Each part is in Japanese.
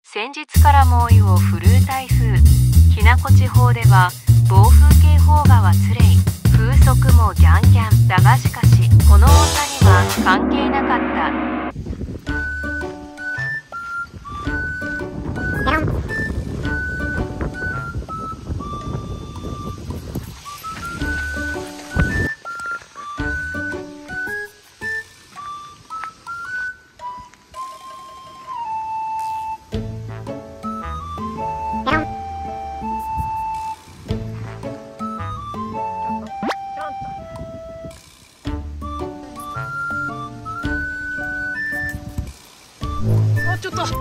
先日から猛威を振るう台風きなこ地方では暴風警報がワツレイ、風速もギャンギャンだが、しかしこの女には関係なかった。 ちょっと。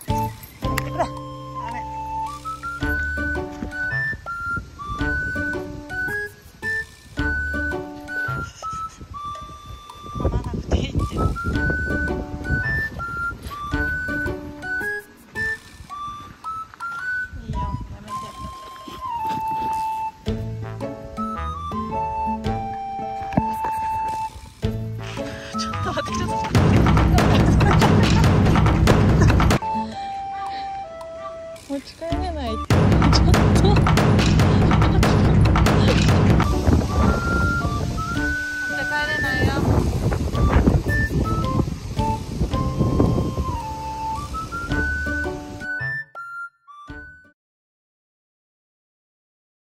噛まなくていいって。いいよ、やめて。ちょっと待って、ちょっと待って。持ち帰れないってちょっと